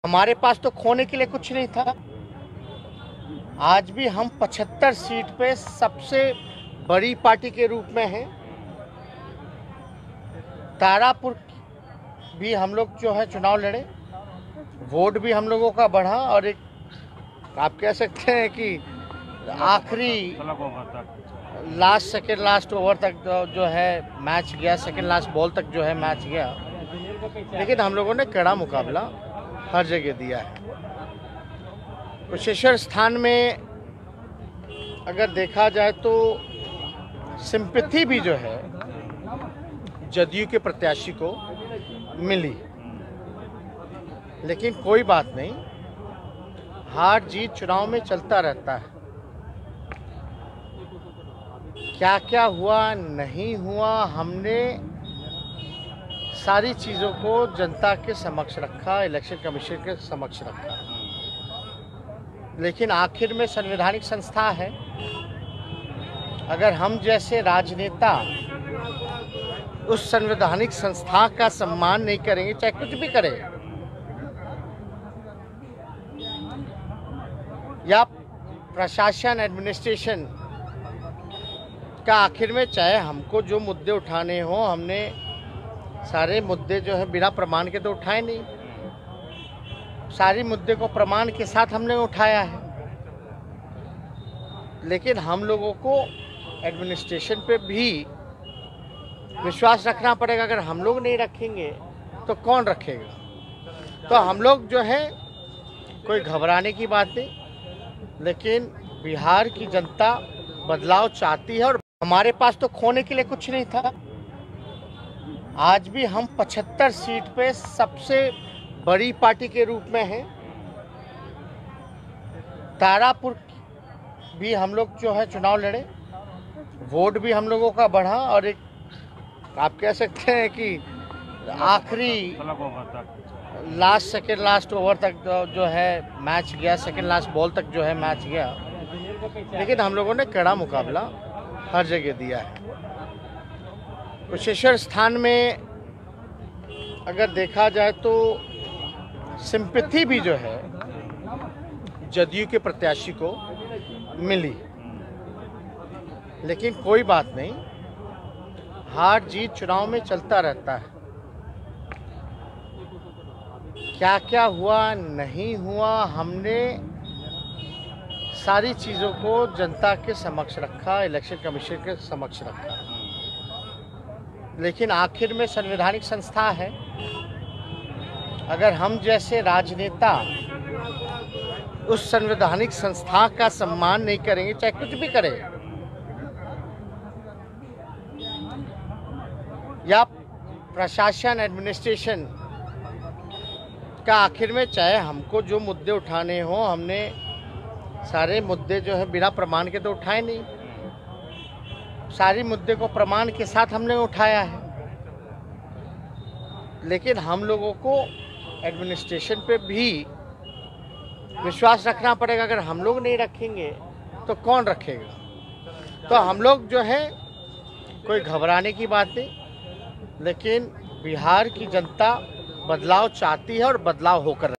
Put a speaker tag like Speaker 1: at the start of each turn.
Speaker 1: हमारे पास तो खोने के लिए कुछ नहीं था। आज भी हम 75 सीट पे सबसे बड़ी पार्टी के रूप में हैं। तारापुर भी हम लोग जो है चुनाव लड़े, वोट भी हम लोगों का बढ़ा और एक आप कह सकते हैं कि आखिरी लास्ट ओवर तक जो है मैच गया, सेकंड लास्ट बॉल तक जो है मैच गया। लेकिन हम लोगों ने कड़ा मुकाबला हर जगह दिया है। कुशेश्वर स्थान में अगर देखा जाए तो सिंपैथी भी जो है जदयू के प्रत्याशी को मिली, लेकिन कोई बात नहीं, हार जीत चुनाव में चलता रहता है। क्या क्या हुआ नहीं हुआ, हमने सारी चीज़ों को जनता के समक्ष रखा, इलेक्शन कमीशन के समक्ष रखा। लेकिन आखिर में संवैधानिक संस्था है, अगर हम जैसे राजनेता उस संवैधानिक संस्था का सम्मान नहीं करेंगे, चाहे कुछ भी करें, या प्रशासन एडमिनिस्ट्रेशन का आखिर में चाहे हमको जो मुद्दे उठाने हो, हमने सारे मुद्दे जो है बिना प्रमाण के तो उठाए नहीं, सारी मुद्दे को प्रमाण के साथ हमने उठाया है। लेकिन हम लोगों को एडमिनिस्ट्रेशन पे भी विश्वास रखना पड़ेगा। अगर हम लोग नहीं रखेंगे तो कौन रखेगा? तो हम लोग जो है, कोई घबराने की बात नहीं, लेकिन बिहार की जनता बदलाव चाहती है और हमारे पास तो खोने के लिए कुछ नहीं था। आज भी हम 75 सीट पे सबसे बड़ी पार्टी के रूप में हैं। तारापुर भी हम लोग जो है चुनाव लड़े, वोट भी हम लोगों का बढ़ा और एक आप कह सकते हैं कि आखिरी सेकंड लास्ट ओवर तक जो है मैच गया, सेकंड लास्ट बॉल तक जो है मैच गया। लेकिन हम लोगों ने कड़ा मुकाबला हर जगह दिया है। कुशेश्वर स्थान में अगर देखा जाए तो सिंपैथी भी जो है जदयू के प्रत्याशी को मिली, लेकिन कोई बात नहीं, हार जीत चुनाव में चलता रहता है। क्या क्या हुआ नहीं हुआ, हमने सारी चीज़ों को जनता के समक्ष रखा, इलेक्शन कमीशन के समक्ष रखा। लेकिन आखिर में संवैधानिक संस्था है, अगर हम जैसे राजनेता उस संवैधानिक संस्था का सम्मान नहीं करेंगे, चाहे कुछ भी करें, या प्रशासन एडमिनिस्ट्रेशन का आखिर में चाहे हमको जो मुद्दे उठाने हो, हमने सारे मुद्दे जो है बिना प्रमाण के तो उठाए नहीं, सारी मुद्दे को प्रमाण के साथ हमने उठाया है। लेकिन हम लोगों को एडमिनिस्ट्रेशन पे भी विश्वास रखना पड़ेगा। अगर हम लोग नहीं रखेंगे तो कौन रखेगा? तो हम लोग जो है, कोई घबराने की बात नहीं, लेकिन बिहार की जनता बदलाव चाहती है और बदलाव होकर